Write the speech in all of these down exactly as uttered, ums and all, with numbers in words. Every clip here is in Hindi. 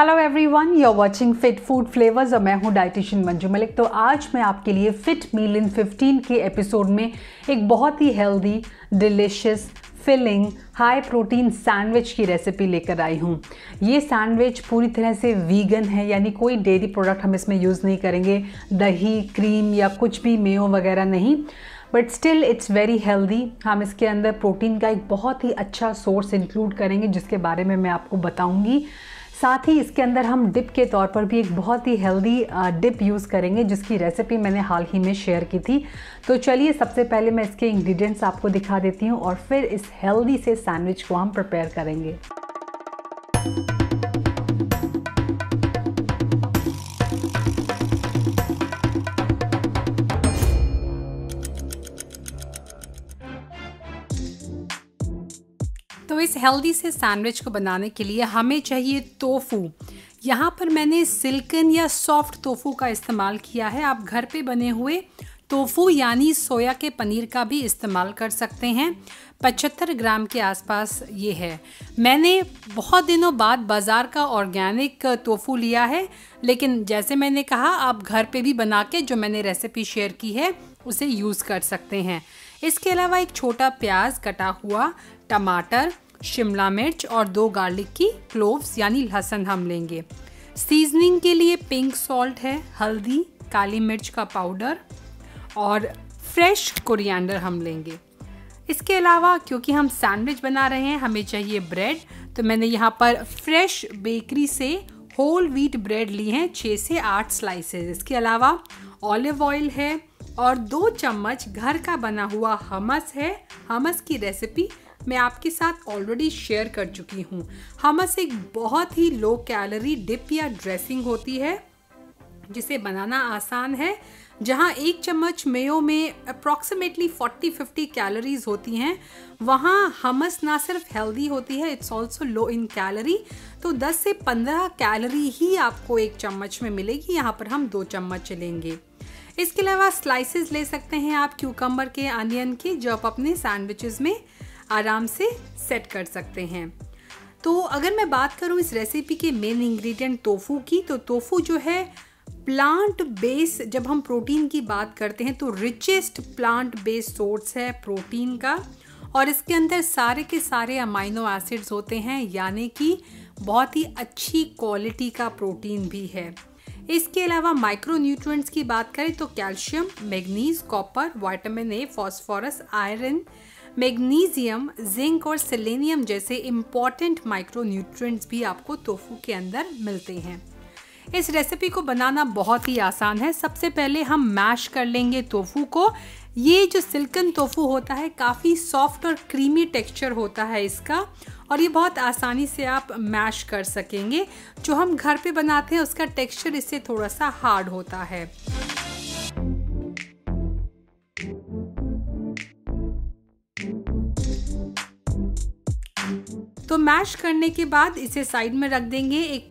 Hello everyone, you are watching fit food flavours और मैं हूं डाइटिशियन मंजू मलिक। तो आज मैं आपके लिए फिट मील इन फिफ्टीन के एपिसोड में एक बहुत ही healthy, delicious, filling, high protein sandwich की रेसिपी लेकर आई हूं। ये सैंडविच पूरी तरह से वीगन है, यानी कोई डेयरी प्रोडक्ट हम इसमें यूज़ नहीं करेंगे, दही, क्रीम या कुछ भी मेयो वगैरह नहीं, but still it's very healthy. हम इसके अंदर प्रोटीन का एक बहुत ही अच्छा सोर्स इंक्लूड करेंगे जिसके बारे में मैं आपको बताऊंगी। साथ ही इसके अंदर हम डिप के तौर पर भी एक बहुत ही हेल्दी डिप यूज़ करेंगे जिसकी रेसिपी मैंने हाल ही में शेयर की थी। तो चलिए सबसे पहले मैं इसके इंग्रेडिएंट्स आपको दिखा देती हूँ और फिर इस हेल्दी से सैंडविच को हम प्रिपेयर करेंगे। तो इस हेल्दी से सैंडविच को बनाने के लिए हमें चाहिए टोफू। यहाँ पर मैंने सिल्कन या सॉफ्ट टोफू का इस्तेमाल किया है। आप घर पे बने हुए टोफू यानी सोया के पनीर का भी इस्तेमाल कर सकते हैं। पचहत्तर ग्राम के आसपास ये है। मैंने बहुत दिनों बाद बाज़ार का ऑर्गेनिक टोफू लिया है, लेकिन जैसे मैंने कहा आप घर पे भी बना के जो मैंने रेसिपी शेयर की है उसे यूज़ कर सकते हैं। इसके अलावा एक छोटा प्याज कटा हुआ, टमाटर, शिमला मिर्च और दो गार्लिक की क्लोव्स यानी लहसुन हम लेंगे। सीजनिंग के लिए पिंक सॉल्ट है, हल्दी, काली मिर्च का पाउडर और फ्रेश कोरिएंडर हम लेंगे। इसके अलावा क्योंकि हम सैंडविच बना रहे हैं हमें चाहिए ब्रेड, तो मैंने यहाँ पर फ्रेश बेकरी से होल व्हीट ब्रेड ली हैं, छः से आठ स्लाइसेस। इसके अलावा ऑलिव ऑयल है और दो चम्मच घर का बना हुआ हमस है। हमस की रेसिपी मैं आपके साथ ऑलरेडी शेयर कर चुकी हूँ। हमस एक बहुत ही लो कैलोरी डिप या ड्रेसिंग होती है जिसे बनाना आसान है। जहाँ एक चम्मच मेयो में अप्रॉक्सीमेटली चालीस पचास कैलोरीज होती हैं, वहाँ हमस ना सिर्फ हेल्दी होती है, it's also low in calorie. तो दस से पंद्रह कैलोरी ही आपको एक चम्मच में मिलेगी, यहाँ पर हम दो चम्मच लेंगे। इसके अलावा स्लाइसेस ले सकते हैं आप क्यूकम्बर के, अनियन के, जो आप अपने सैंडविचेस में आराम से सेट कर सकते हैं। तो अगर मैं बात करूं इस रेसिपी के मेन इंग्रेडिएंट टोफू की, तो टोफू जो है प्लांट बेस, जब हम प्रोटीन की बात करते हैं तो रिचेस्ट प्लांट बेस सोर्स है प्रोटीन का, और इसके अंदर सारे के सारे अमाइनो एसिड्स होते हैं, यानी कि बहुत ही अच्छी क्वालिटी का प्रोटीन भी है। इसके अलावा माइक्रो न्यूट्रिएंट्स की बात करें तो calcium, manganese, copper, vitamin A, phosphorus, iron, magnesium, zinc और सेलेनियम जैसे इम्पॉर्टेंट माइक्रो न्यूट्रिएंट्स भी आपको टोफू के अंदर मिलते हैं। इस रेसिपी को बनाना बहुत ही आसान है। सबसे पहले हम मैश कर लेंगे टोफू को। ये जो सिल्कन टोफू होता है काफ़ी सॉफ्ट और क्रीमी टेक्सचर होता है इसका, और ये बहुत आसानी से आप मैश कर सकेंगे। जो हम घर पे बनाते हैं उसका टेक्सचर इससे थोड़ा सा हार्ड होता है। तो मैश करने के बाद इसे साइड में रख देंगे। एक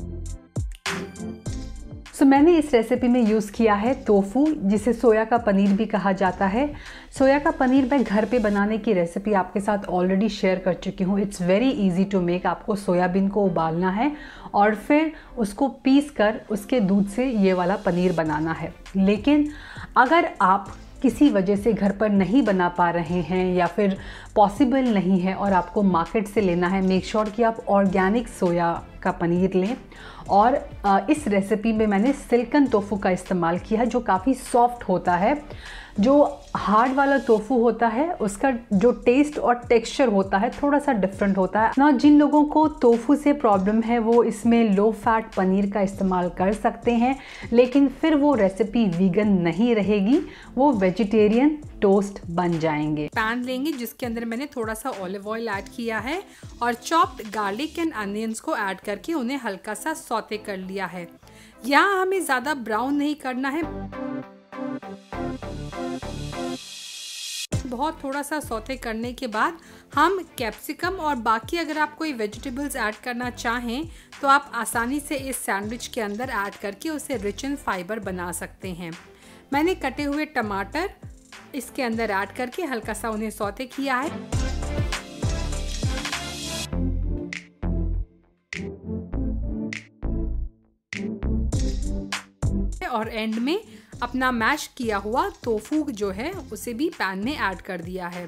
सो so, मैंने इस रेसिपी में यूज़ किया है टोफू, जिसे सोया का पनीर भी कहा जाता है। सोया का पनीर मैं घर पे बनाने की रेसिपी आपके साथ ऑलरेडी शेयर कर चुकी हूँ। It's very easy to make. आपको सोयाबीन को उबालना है और फिर उसको पीस कर उसके दूध से ये वाला पनीर बनाना है। लेकिन अगर आप किसी वजह से घर पर नहीं बना पा रहे हैं या फिर पॉसिबल नहीं है और आपको मार्केट से लेना है, मेक श्योर कि आप ऑर्गेनिक सोया का पनीर लें। और इस रेसिपी में मैंने सिल्कन टोफू का इस्तेमाल किया है जो काफ़ी सॉफ्ट होता है। जो हार्ड वाला टोफू होता है उसका जो टेस्ट और टेक्सचर होता है थोड़ा सा डिफरेंट होता है ना। जिन लोगों को टोफू से प्रॉब्लम है वो इसमें लो फैट पनीर का इस्तेमाल कर सकते हैं, लेकिन फिर वो रेसिपी वीगन नहीं रहेगी, वो वेजिटेरियन टोस्ट बन जाएंगे। पैन लेंगे जिसके अंदर मैंने थोड़ा सा ऑलिव ऑयल ऐड किया है और चॉप्ड गार्लिक एंड अनियंस को ऐड करके उन्हें हल्का सा सौते कर लिया है। यहाँ हमें ज़्यादा ब्राउन नहीं करना है, बहुत थोड़ा सा सौते करने के बाद हम कैप्सिकम और बाकी अगर आप कोई वेजिटेबल्स ऐड करना चाहें तो आप आसानी से इस सैंडविच के अंदर ऐड करके उसे रिच इन फाइबर बना सकते हैं। मैंने कटे हुए टमाटर इसके अंदर ऐड करके हल्का सा उन्हें सौते किया है। और एंड में अपना मैश किया हुआ टोफू जो है उसे भी पैन में ऐड कर दिया है।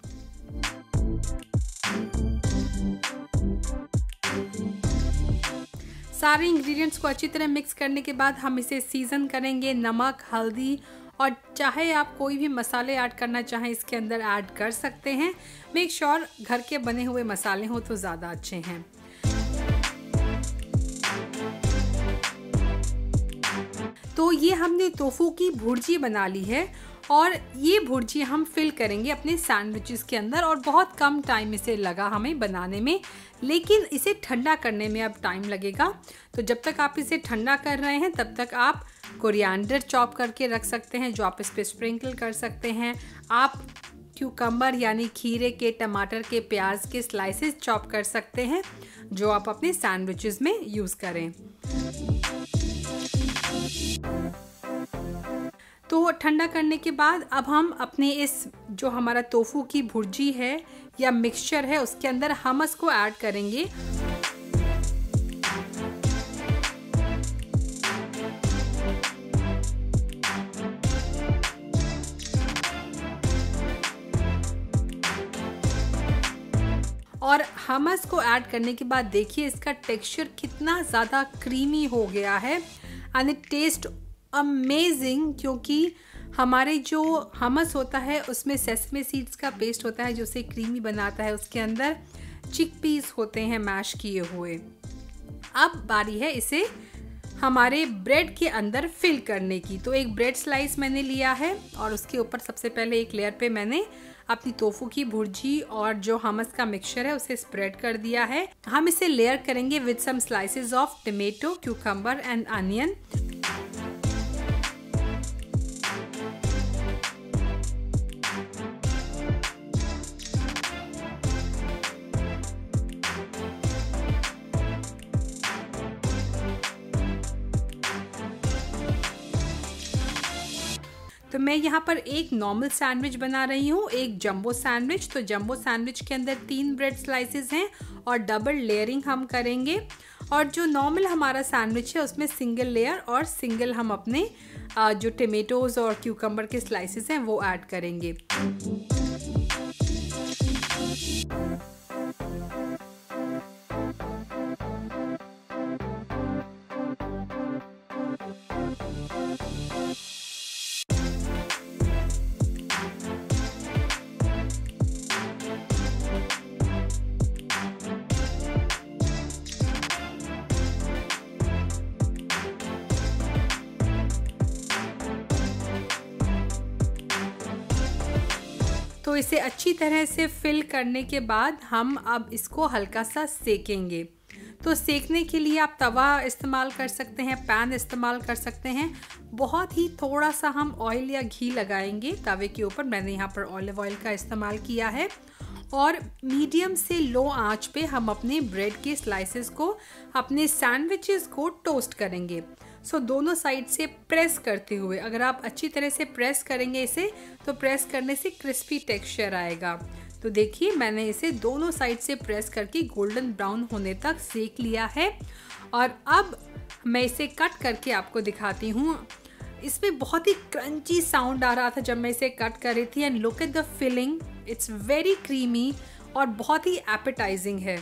सारे इंग्रेडिएंट्स को अच्छी तरह मिक्स करने के बाद हम इसे सीजन करेंगे। नमक, हल्दी और चाहे आप कोई भी मसाले ऐड करना चाहें इसके अंदर ऐड कर सकते हैं। मेक श्योर घर के बने हुए मसाले हों तो ज़्यादा अच्छे हैं। तो ये हमने टोफू की भुर्जी बना ली है और ये भुर्जी हम फिल करेंगे अपने सैंडविचेस के अंदर और बहुत कम टाइम इसे लगा हमें बनाने में, लेकिन इसे ठंडा करने में अब टाइम लगेगा। तो जब तक आप इसे ठंडा कर रहे हैं तब तक आप कोरिएंडर चॉप करके रख सकते हैं जो आप इस पर स्प्रिंकल कर सकते हैं। आप क्यूकम्बर यानी खीरे के, टमाटर के, प्याज के स्लाइसेस चॉप कर सकते हैं जो आप अपने सैंडविचेस में यूज़ करें। तो ठंडा करने के बाद अब हम अपने इस जो हमारा टोफू की भुर्जी है या मिक्सचर है उसके अंदर हमस को ऐड करेंगे। और हमस को ऐड करने के बाद देखिए इसका टेक्सचर कितना ज़्यादा क्रीमी हो गया है एंड इट टेस्ट अमेजिंग, क्योंकि हमारे जो हमस होता है उसमें सेसमे सीड्स का पेस्ट होता है जो उसे क्रीमी बनाता है। उसके अंदर चिकपीस होते हैं मैश किए हुए। अब बारी है इसे हमारे ब्रेड के अंदर फिल करने की। तो एक ब्रेड स्लाइस मैंने लिया है और उसके ऊपर सबसे पहले एक लेयर पे मैंने अपनी टोफू की भुर्जी और जो हमस का मिक्सचर है उसे स्प्रेड कर दिया है। हम इसे लेयर करेंगे with some slices of tomato, cucumber and onion. तो मैं यहाँ पर एक नॉर्मल सैंडविच बना रही हूँ, एक जंबो सैंडविच। तो जंबो सैंडविच के अंदर तीन ब्रेड स्लाइसेस हैं और डबल लेयरिंग हम करेंगे। और जो नॉर्मल हमारा सैंडविच है उसमें सिंगल लेयर और सिंगल हम अपने जो टमेटोज़ और क्यूकम्बर के स्लाइसेस हैं वो ऐड करेंगे। तो इसे अच्छी तरह से फिल करने के बाद हम अब इसको हल्का सा सेकेंगे। तो सेकने के लिए आप तवा इस्तेमाल कर सकते हैं, पैन इस्तेमाल कर सकते हैं। बहुत ही थोड़ा सा हम ऑयल या घी लगाएंगे तवे के ऊपर। मैंने यहाँ पर ऑलिव ऑयल का इस्तेमाल किया है और मीडियम से लो आंच पे हम अपने ब्रेड के स्लाइसेस को, अपने सैंडविचेस को टोस्ट करेंगे। सो so, दोनों साइड से प्रेस करते हुए, अगर आप अच्छी तरह से प्रेस करेंगे इसे तो प्रेस करने से क्रिस्पी टेक्सचर आएगा। तो देखिए मैंने इसे दोनों साइड से प्रेस करके गोल्डन ब्राउन होने तक सेक लिया है। और अब मैं इसे कट करके आपको दिखाती हूँ। इसमें बहुत ही क्रंची साउंड आ रहा था जब मैं इसे कट कर रही थी। And look at the filling, it's very creamy और बहुत ही एपेटाइजिंग है।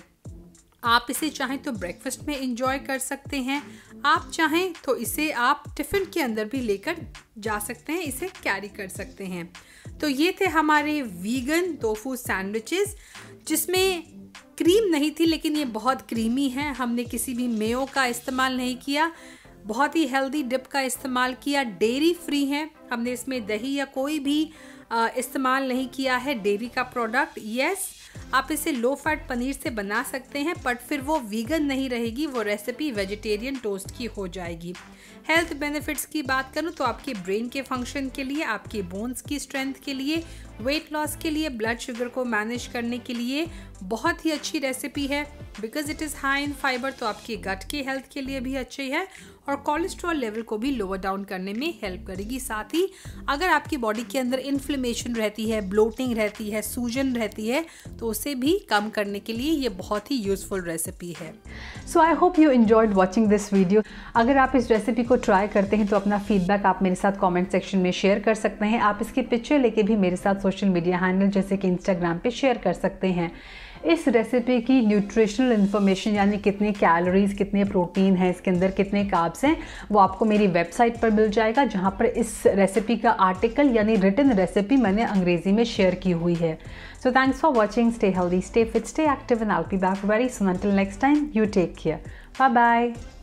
आप इसे चाहें तो ब्रेकफास्ट में एंजॉय कर सकते हैं, आप चाहें तो इसे आप टिफ़िन के अंदर भी लेकर जा सकते हैं, इसे कैरी कर सकते हैं। तो ये थे हमारे वीगन टोफू सैंडविचेस जिसमें क्रीम नहीं थी लेकिन ये बहुत क्रीमी है। हमने किसी भी मेयो का इस्तेमाल नहीं किया, बहुत ही हेल्दी डिप का इस्तेमाल किया। डेयरी फ्री है, हमने इसमें दही या कोई भी इस्तेमाल नहीं किया है डेयरी का प्रोडक्ट। यस, आप इसे लो फैट पनीर से बना सकते हैं बट फिर वो वीगन नहीं रहेगी, वो रेसिपी वेजिटेरियन टोस्ट की हो जाएगी। हेल्थ बेनिफिट्स की बात करूँ तो आपके ब्रेन के फंक्शन के लिए, आपके बोन्स की स्ट्रेंथ के लिए वेट लॉस के लिए, ब्लड शुगर को मैनेज करने के लिए बहुत ही अच्छी रेसिपी है। Because it is high in fibre, तो आपकी गट की हेल्थ के लिए भी अच्छी है और कोलेस्ट्रॉल लेवल को भी लोअर डाउन करने में हेल्प करेगी। साथ ही अगर आपकी बॉडी के अंदर इन्फ्लेमेशन रहती है, ब्लोटिंग रहती है, सूजन रहती है, तो उसे भी कम करने के लिए ये बहुत ही यूजफुल रेसिपी है। So I hope you enjoyed watching this video. अगर आप इस रेसिपी को ट्राई करते हैं तो अपना फीडबैक आप मेरे साथ कमेंट सेक्शन में शेयर कर सकते हैं। आप इसकी पिक्चर लेके भी मेरे साथ सोशल मीडिया हैंडल जैसे कि इंस्टाग्राम पे शेयर कर सकते हैं। इस रेसिपी की न्यूट्रिशनल इन्फॉर्मेशन यानी कितने कैलोरीज, कितने प्रोटीन है इसके अंदर, कितने कार्ब्स हैं, वो आपको मेरी वेबसाइट पर मिल जाएगा, जहाँ पर इस रेसिपी का आर्टिकल यानी रिटन रेसिपी मैंने अंग्रेजी में शेयर की हुई है। So thanks for watching. Stay healthy, stay fit, stay active and I will be back very soon. Until next time, you take care. Bye bye.